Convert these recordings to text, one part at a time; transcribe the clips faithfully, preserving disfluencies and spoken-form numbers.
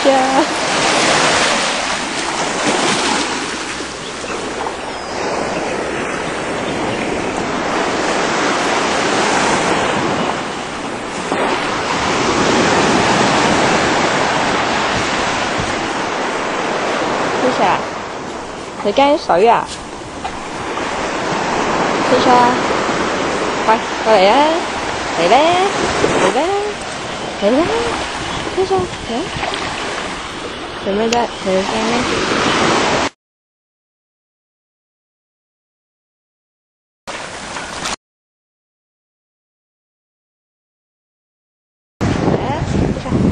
下。谢谢。你驚水啊？謝謝，喂，過嚟啊！嚟咧，嚟咧，嚟咧，謝謝，嚟！做咩啫？你驚咩？嚟啊！謝謝。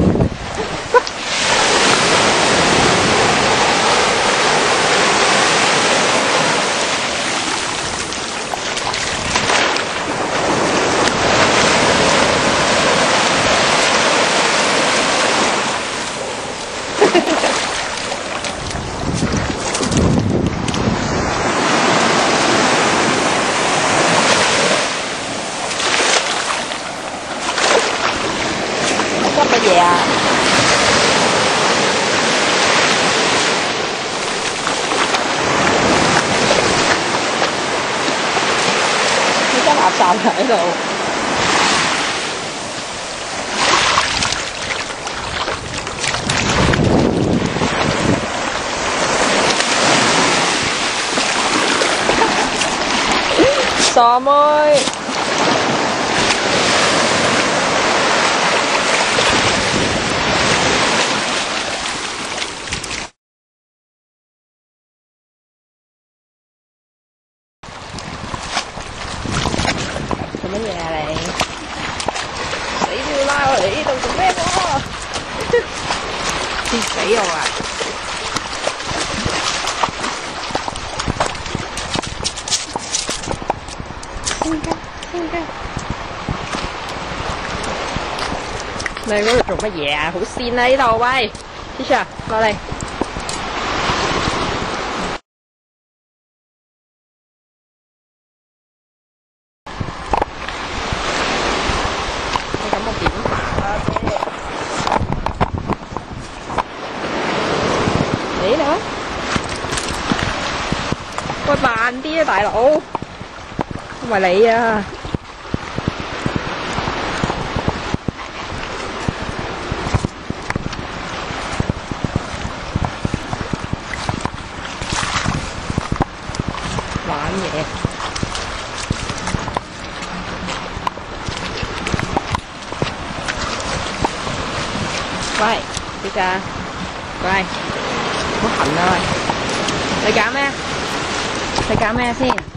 執乜嘢啊？你執垃圾喺度。傻妹。做乜嘢啊你？你都要拉我嚟呢度做咩喎？跌死我啊！先㗎，先㗎。你嗰度做乜嘢啊？好跣啊呢度，喂 ，Tisha 落嚟。咁我點行啊？姐，你嚟啊！喂，慢啲啊，大佬！唔係你啊！玩嘢。喂，小姐，喂，好痕啊喂！你揀咩？你揀咩先？